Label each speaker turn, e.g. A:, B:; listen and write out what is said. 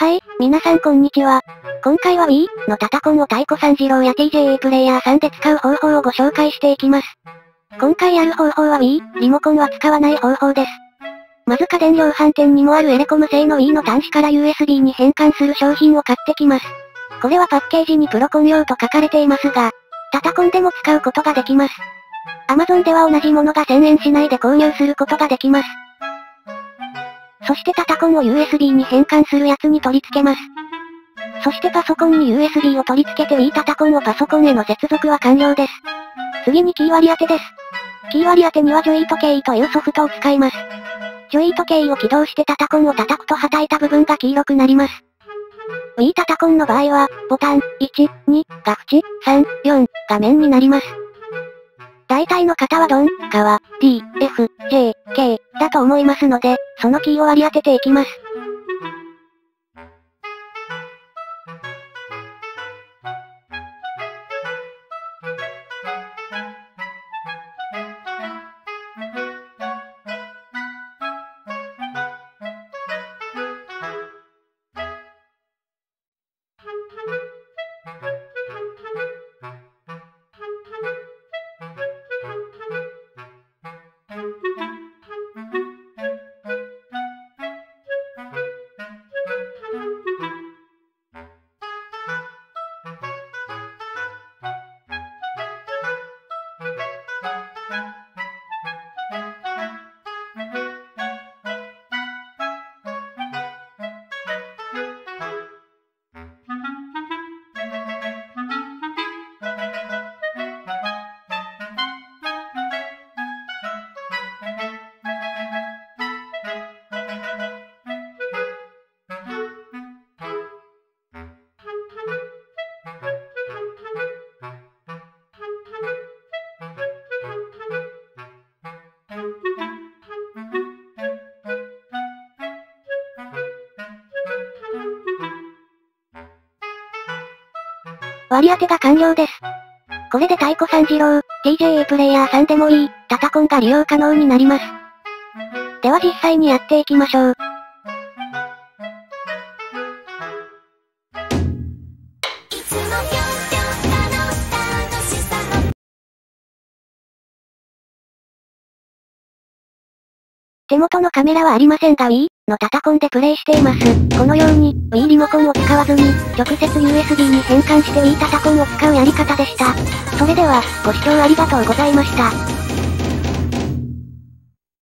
A: はい、皆さんこんにちは。今回は Wii のタタコンを太鼓三次郎や TJA プレイヤーさんで使う方法をご紹介していきます。今回やる方法は Wii リモコンは使わない方法です。まず家電量販店にもあるエレコム製の Wii の端子から USB に変換する商品を買ってきます。これはパッケージにプロコン用と書かれていますが、タタコンでも使うことができます。Amazon では同じものが1000円しないで購入することができます。そしてタタコンを USB に変換するやつに取り付けます。そしてパソコンに USB を取り付けて Wii タタコンをパソコンへの接続は完了です。次にキー割り当てです。キー割り当てにはジョイートケイというソフトを使います。ジョイートケイを起動してタタコンを叩くと叩いた部分が黄色くなります。Wii タタコンの場合は、ボタン、1、2が縁、3、4が面になります。大体の方はドン、ガは、D、F、J、K だと思いますので、そのキーを割り当てていきます。割り当てが完了です。これで太鼓三次郎、TJA プレイヤーさんでもいい、タタコンが利用可能になります。では実際にやっていきましょう。手元のカメラはありませんが Wii のタタコンでプレイしています。このように、Wii リモコンを使わずに、直接 USB に変換して Wii タタコンを使うやり方でした。それでは、ご視聴ありがとうございました。